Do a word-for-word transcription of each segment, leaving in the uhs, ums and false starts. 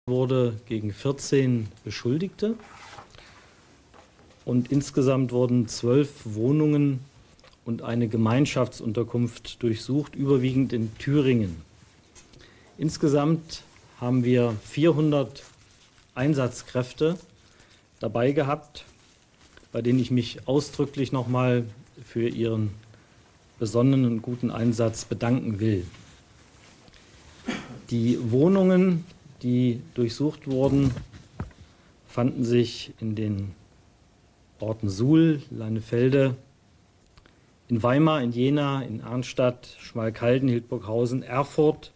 wurde gegen vierzehn Beschuldigte und insgesamt wurden zwölf Wohnungen und eine Gemeinschaftsunterkunft durchsucht, überwiegend in Thüringen. Insgesamt haben wir vierhundert Einsatzkräfte dabei gehabt, bei denen ich mich ausdrücklich nochmal für ihren besonnenen und guten Einsatz bedanken will. Die Wohnungen, die durchsucht wurden, fanden sich in den Orten Suhl, Leinefelde, in Weimar, in Jena, in Arnstadt, Schmalkalden, Hildburghausen, Erfurt,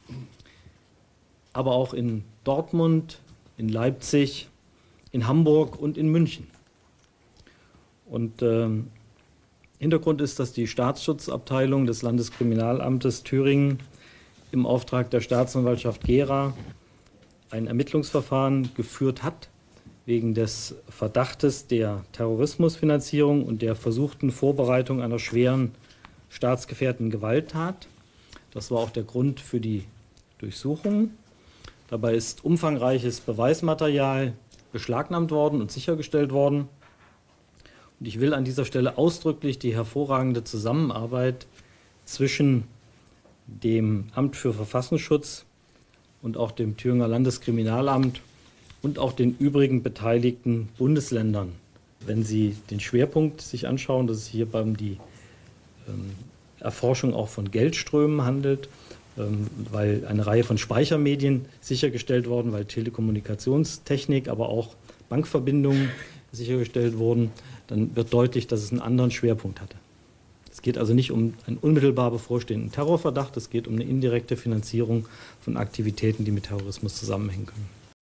aber auch in Dortmund, in Leipzig, in Hamburg und in München. Und äh, Hintergrund ist, dass die Staatsschutzabteilung des Landeskriminalamtes Thüringen im Auftrag der Staatsanwaltschaft Gera ein Ermittlungsverfahren geführt hat wegen des Verdachtes der Terrorismusfinanzierung und der versuchten Vorbereitung einer schweren staatsgefährdenden Gewalttat. Das war auch der Grund für die Durchsuchung. Dabei ist umfangreiches Beweismaterial beschlagnahmt worden und sichergestellt worden. Und ich will an dieser Stelle ausdrücklich die hervorragende Zusammenarbeit zwischen dem Amt für Verfassungsschutz und auch dem Thüringer Landeskriminalamt und auch den übrigen beteiligten Bundesländern. Wenn Sie den Schwerpunkt sich anschauen, dass es hier um die ähm, Erforschung auch von Geldströmen handelt, ähm, weil eine Reihe von Speichermedien sichergestellt wurden, weil Telekommunikationstechnik, aber auch Bankverbindungen sichergestellt wurden, dann wird deutlich, dass es einen anderen Schwerpunkt hatte. Es geht also nicht um einen unmittelbar bevorstehenden Terrorverdacht, es geht um eine indirekte Finanzierung von Aktivitäten, die mit Terrorismus zusammenhängen können.